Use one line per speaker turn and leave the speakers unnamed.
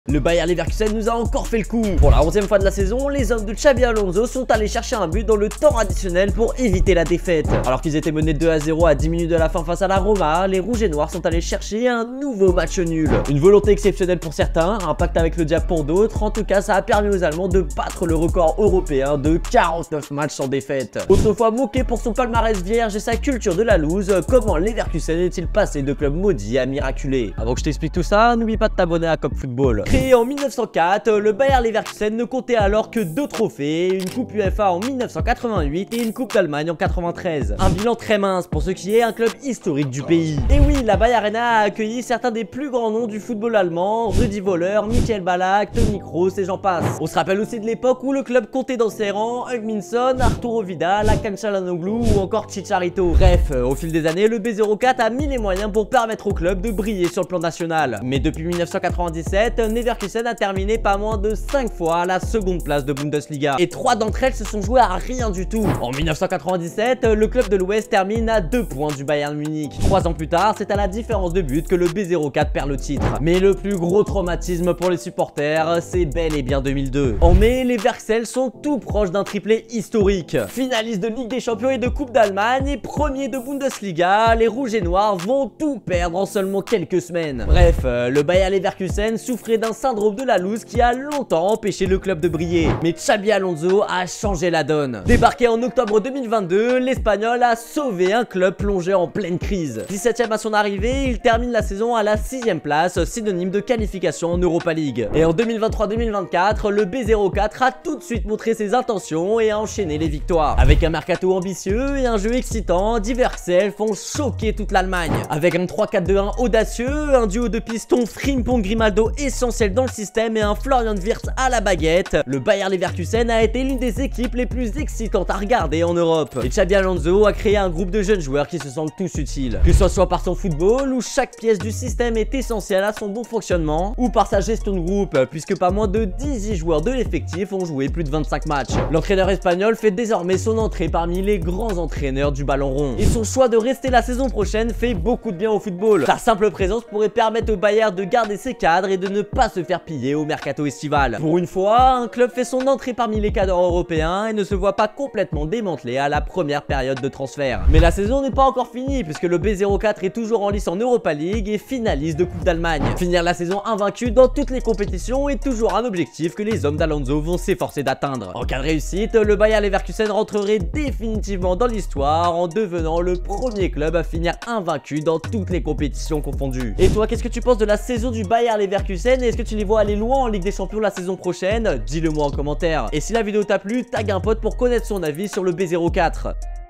Le Bayer Leverkusen nous a encore fait le coup. Pour la 11e fois de la saison, les hommes de Xabi Alonso sont allés chercher un but dans le temps additionnel pour éviter la défaite. Alors qu'ils étaient menés 2-0 à 10 minutes de la fin face à la Roma, les Rouges et Noirs sont allés chercher un nouveau match nul. Une volonté exceptionnelle pour certains, un pacte avec le diable pour d'autres. En tout cas, ça a permis aux Allemands de battre le record européen de 49 matchs sans défaite. Autrefois moqué pour son palmarès vierge et sa culture de la loose, comment Leverkusen est-il passé de club maudit à miraculé? Avant que je t'explique tout ça, n'oublie pas de t'abonner à Cop Football. Créé en 1904, le Bayer Leverkusen ne comptait alors que 2 trophées, une coupe UEFA en 1988 et une coupe d'Allemagne en 93. Un bilan très mince pour ce qui est un club historique du pays. Et oui, la Bayer Arena a accueilli certains des plus grands noms du football allemand, Rudi Völler, Michael Ballack, Toni Kroos et j'en passe. On se rappelle aussi de l'époque où le club comptait dans ses rangs Hugminson, Arturo Vidal, Hakan Çalhanoğlu ou encore Chicharito. Bref, au fil des années, le B04 a mis les moyens pour permettre au club de briller sur le plan national. Mais depuis 1997, Leverkusen a terminé pas moins de 5 fois à la seconde place de Bundesliga. Et 3 d'entre elles se sont jouées à rien du tout. En 1997, le club de l'Ouest termine à 2 points du Bayern Munich. 3 ans plus tard, c'est à la différence de but que le B04 perd le titre. Mais le plus gros traumatisme pour les supporters, c'est bel et bien 2002. En mai, les Verksels sont tout proches d'un triplé historique. Finaliste de Ligue des Champions et de Coupe d'Allemagne et premier de Bundesliga, les Rouges et Noirs vont tout perdre en seulement quelques semaines. Bref, le Bayer Leverkusen souffrait d'un syndrome de la loose qui a longtemps empêché le club de briller. Mais Xabi Alonso a changé la donne. Débarqué en octobre 2022, l'Espagnol a sauvé un club plongé en pleine crise. 17ème à son arrivée, il termine la saison à la 6ème place, synonyme de qualification en Europa League. Et en 2023-2024, le B04 a tout de suite montré ses intentions et a enchaîné les victoires. Avec un mercato ambitieux et un jeu excitant, die Verksels font choquer toute l'Allemagne. Avec un 3-4-2-1 audacieux, un duo de pistons Frimpong-Grimaldo essentiel dans le système et un Florian Wirtz à la baguette, le Bayer Leverkusen a été l'une des équipes les plus excitantes à regarder en Europe. Et Xabi Alonso a créé un groupe de jeunes joueurs qui se sentent tous utiles. Que ce soit par son football, où chaque pièce du système est essentielle à son bon fonctionnement, ou par sa gestion de groupe, puisque pas moins de 18 joueurs de l'effectif ont joué plus de 25 matchs. L'entraîneur espagnol fait désormais son entrée parmi les grands entraîneurs du ballon rond. Et son choix de rester la saison prochaine fait beaucoup de bien au football. Sa simple présence pourrait permettre au Bayer de garder ses cadres et de ne pas se faire piller au mercato estival. Pour une fois, un club fait son entrée parmi les cadres européens et ne se voit pas complètement démantelé à la première période de transfert. Mais la saison n'est pas encore finie puisque le B04 est toujours en lice en Europa League et finaliste de Coupe d'Allemagne. Finir la saison invaincu dans toutes les compétitions est toujours un objectif que les hommes d'Alonso vont s'efforcer d'atteindre. En cas de réussite, le Bayer Leverkusen rentrerait définitivement dans l'histoire en devenant le premier club à finir invaincu dans toutes les compétitions confondues. Et toi, qu'est-ce que tu penses de la saison du Bayer Leverkusen et est-ce que tu les vois aller loin en Ligue des Champions la saison prochaine? Dis-le moi en commentaire. Et si la vidéo t'a plu, tag un pote pour connaître son avis sur le B04.